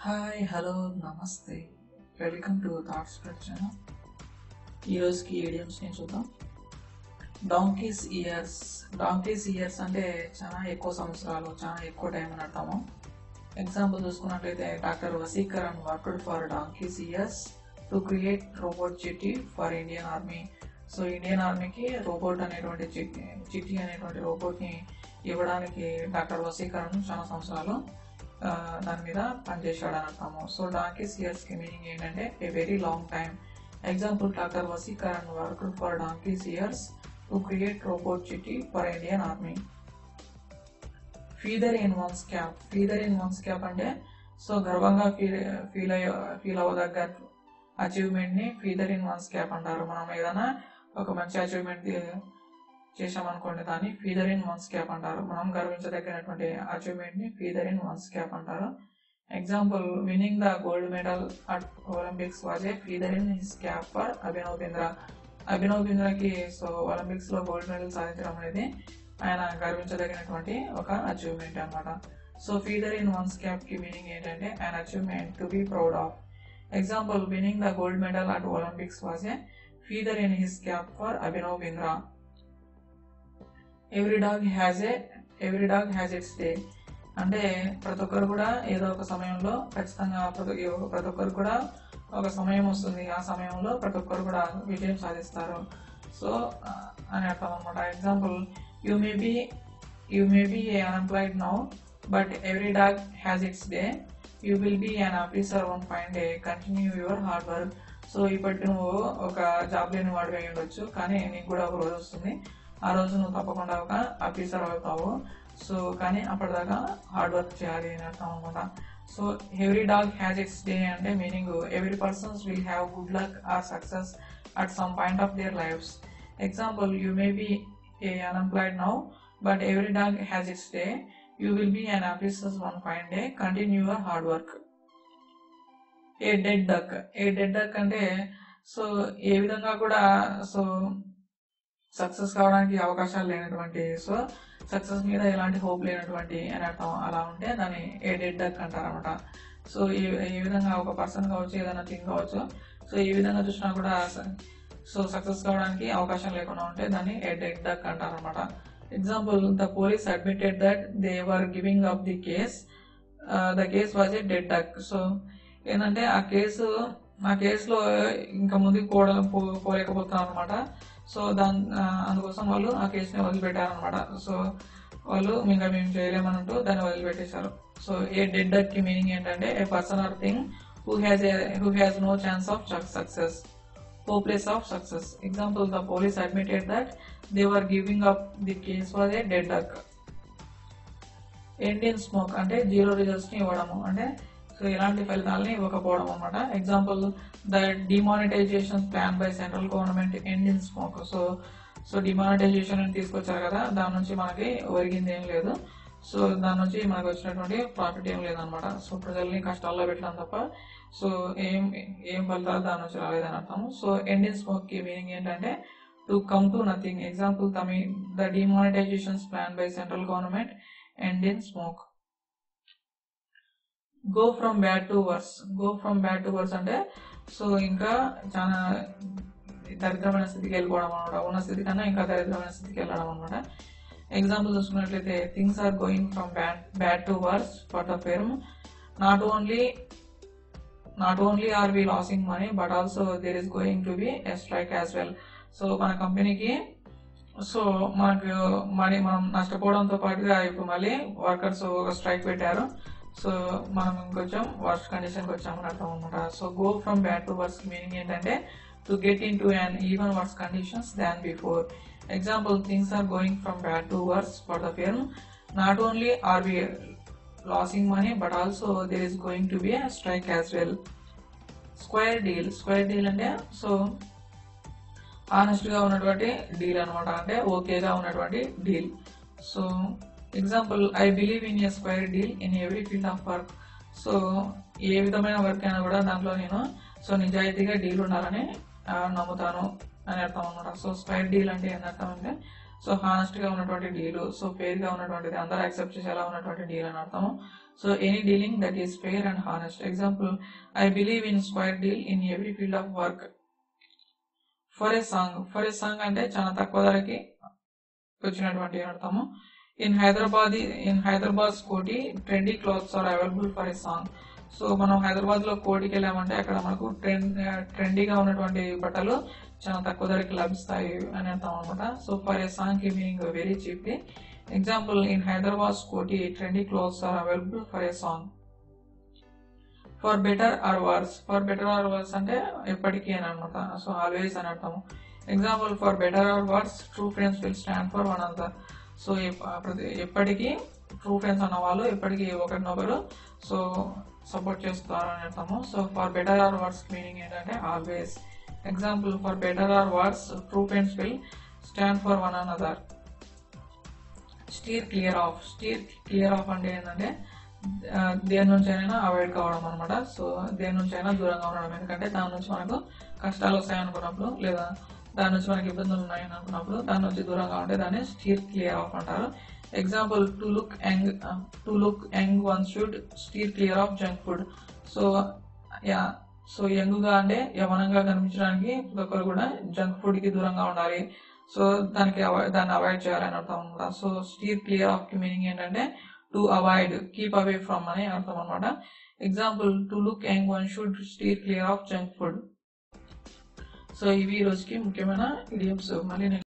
Hi hello namaste welcome to Thoughts Spread channel. ఈరోజుకి ఈడియమ్స్ని చూద్దాం. డాంకీస్ ఇయర్స్ అంటే చాలా ఎక్కువ సంవత్సరాలు, చాలా ఎక్కువ టైం అని అర్థము. ఎగ్జాంపుల్ చూసుకున్నట్లయితే doctor Vaseegaran worked for donkey's years to create robot Chitti for Indian army. So Indian ఆర్మీకి రోబోట్ అనేటువంటి చిట్టి అనేటువంటి రోబోట్ని ఇవ్వడానికి డాక్టర్ వసీకరణ్ చాలా సంవత్సరాలు దాని మీద పనిచేశాడు అని అర్థము. సో డాంకీస్ ఇయర్స్కి మీనింగ్ ఏంటంటే a very long time. Example doctor Vaseegaran worked for donkey's years to create robot Chitti for Indian army. Feather in one's cap అంటే సో గర్వంగా ఫీల్ అవ్వదగ్గ అచీవ్మెంట్ ని ఫీదర్ ఇన్ వన్స్ క్యాప్ అంటారు. మనం ఏదైనా ఒక మంచి అచీవ్మెంట్ చేసామనుకోండి, దాన్ని ఫీదర్ ఇన్ వన్స్ క్యాప్ అంటారు. మనం గర్వించదగినటువంటి అచీవ్మెంట్ ని ఫీదర్ ఇన్ వన్స్ క్యాప్ అంటారు. Example winning the gold medal at Olympics was a feather in his cap for Abhinav Bindra. Abhinav బింద్రాకి సో ఒలింపిక్స్ లో గోల్డ్ మెడల్ సాధించడం అనేది ఆయన గర్వించదగినటువంటి ఒక అచీవ్మెంట్ అన్నమాట. So feather in one's cap కి మీనింగ్ ఏంటంటే an achievement to be proud of. Example, winning the gold medal at Olympics was a feather in his cap for Abhinav Bindra. Every dog has its day. అంటే ప్రతి ఒక్కరు కూడా ఏదో ఒక సమయంలో ఖచ్చితంగా ప్రతి ఒక్కరు కూడా ఒక సమయం వస్తుంది, ఆ సమయంలో ప్రతి ఒక్కరు కూడా విజయం సాధిస్తారు. సో అని అర్థం అనమాట. Example, you may be unemployed now but every dog has its day. You will be an officer one fine day, continue your hard work. So ఇప్పటి నువ్వు ఒక జాబ్ లేని వాడివి అయి ఉండొచ్చు, కానీ నీకు కూడా ఒక రోజు వస్తుంది, ఆ రోజు నువ్వు తప్పకుండా ఒక ఆఫీసర్ అవుతావు. సో కానీ అప్పటిదాకా హార్డ్ వర్క్ చేయాలి అని అర్థం అనమాట. So every dog has its day అంటే meaning every persons will have good luck or success at some point of their lives. Example, you may be unemployed now but every dog has its day. You will be an officer one fine day. Continue your hard work. A dead duck అంటే so ఏ విధంగా కూడా so success కావడానికి అవకాశాలు లేనటువంటి, so success మీద ఎలాంటి hope లేనటువంటి అని అర్థం. అలా ఉంటే దాన్ని ఏ డెడ్ డక్ అంటారు అనమాట. సో ఈ విధంగా ఒక పర్సన్ కావచ్చు, ఏదైనా థింగ్ కావచ్చు, సో ఈ విధంగా చూసినా కూడా సో సక్సెస్ కావడానికి అవకాశం లేకుండా ఉంటే దాన్ని ఏ డెడ్ డక్ అంటారు అనమాట. Example, the police admitted that they were giving up the case. The case was a dead duck. So ఏంటంటే ఆ కేసులో ఇంకా ముందుకు పోలేకపోతున్నాం అనమాట. సో అందుకోసం వాళ్ళు ఆ కేసుని వదిలిపెట్టారు అనమాట. సో వాళ్ళు ఇంకా మేము చేయలేమనంటూ దాన్ని వదిలిపెట్టేశారు. సో ఏ డెడ్ డక్ కి మీనింగ్ ఏంటంటే a person or thing who has no chance of success, hopeless of success. Example, the police admitted that they were giving up the case was a dead duck. End in smoke అంటే zero results ని ఇవ్వడము, అంటే so ఎలాంటి ఫలితాలని ఇవ్వకపోవడం అనమాట. Example, the demonetization plan by central government end in smoke. So demonetization అని తీసుకొచ్చారు కదా, దాని నుంచి మనకి ఒరిగింది ఏం లేదు. సో దాని నుంచి మనకు వచ్చినటువంటి ప్రాఫిట్ ఏం లేదనమాట. సో ప్రజల్ని కష్టాల్లో పెట్టడం తప్ప సో ఏం ఫలితాలు దాని నుంచి రాలేదని అర్థం. సో ఎండ్ ఇన్ స్మోక్ కి మీనింగ్ ఏంటంటే to come to nothing. Example, the demonetization plan by central government end in smoke. Go from bad to worse అంటే సో ఇంకా చాలా దరిద్రమైన స్థితికి వెళ్ళిపోవడం అనమాట. ఉన్న స్థితి కన్నా ఇంకా దరిద్రమైన స్థితికి వెళ్ళడం అనమాట. ఎగ్జాంపుల్ చూసుకున్నట్లయితే things are going from bad to worse for the firm. Not only are we losing money but also there is going to be a strike as well. So మన కంపెనీకి సో మనం నష్టపోవడంతో పాటుగా ఇప్పుడు మళ్ళీ వర్కర్స్ ఒక strike పెట్టారు. So మనం ఇంకొంచెం వర్స్ట్ కండిషన్కి వచ్చామని అర్థం అనమాట. So go from bad to worse meaning ఏంటంటే to get into an even worse conditions than before. Example, things are going from bad to worse for the firm. Not only are we losing money but also there is going to be a strike as well. Square deal అంటే so honest గా ఉన్నటువంటి deal అనమాట, అంటే ఓకేగా ఉన్నటువంటి deal. So example, I believe in a square deal in every field of work. So ఏ విధమైన work అయినా కూడా దాంట్లో నేను సో నిజాయితీగా డీల్ ఉండాలని నమ్ముతాను అని అర్థం అనమాట. సో స్క్వేర్ డీల్ అంటే ఏంటర్థం అంటే సో హానెస్ట్ గా ఉన్నటువంటి డీల్, సో ఫెయిర్ గా ఉన్నటువంటిది, అందరూ యాక్సెప్ట్ చేసేలా ఉన్నటువంటి డీల్ అని అర్థము. So any dealing that is fair and honest. Example, I believe in square deal in every field of work. For a song అంటే చాలా తక్కువ ధరకి వచ్చినటువంటి అర్థము. In Hyderabad Koti trendy clothes are available for a song. So మనం హైదరాబాద్ లో కోటికి వెళ్ళామంటే అక్కడ మనకు ట్రెండీగా ఉన్నటువంటి బట్టలు చాలా తక్కువ ధరకి లభిస్తాయి అని అంటాం అనమాట. సో ఫర్ ఏ సాంగ్ కి meaning very cheaply. Example, in Hyderabad Koti trendy clothes are available for a song. For better or worse అంటే ఎప్పటికీ అని అనమాట. సో ఆల్వేస్ అని అర్థము. Example, for better or worse true friends will stand for one another. So ఎప్పటికీ true friends అన్న వాళ్ళు ఎప్పటికీ ఒకరినొకరు సో సపోర్ట్ చేస్తారు అని అర్థము. So for better or worse meaning ఏంటంటే always. Example, for better or worse true friends will stand for one another. Steer clear of అంటే ఏంటంటే దేని నుంచి అయినా అవాయిడ్ కావడం అనమాట. సో దేని నుంచి అయినా దూరంగా ఉండడం, ఎందుకంటే దాని నుంచి మనకు కష్టాలు వస్తాయనుకున్నప్పుడు లేదా దాని నుంచి మనకి ఇబ్బందులు ఉన్నాయని అనుకున్నప్పుడు దాని నుంచి దూరంగా ఉంటే దాన్ని స్టీర్ క్లియర్ ఆఫ్ అంటారు. Example, to look young one should steer clear of junk food. So young గా అంటే యవనంగా కనిపించడానికి ప్రతి ఒక్కరు కూడా జంక్ ఫుడ్ కి దూరంగా ఉండాలి. సో దాన్ని అవాయిడ్ చేయాలని అర్థం అనమాట. సో స్టీర్ క్లియర్ ఆఫ్ కి మీనింగ్ ఏంటంటే to avoid, keep away from అని అర్థం అనమాట. Example, to look young one should steer clear of junk food. So ఇవి ఈ రోజుకి ముఖ్యమైన ఇడియమ్స్. మళ్ళీ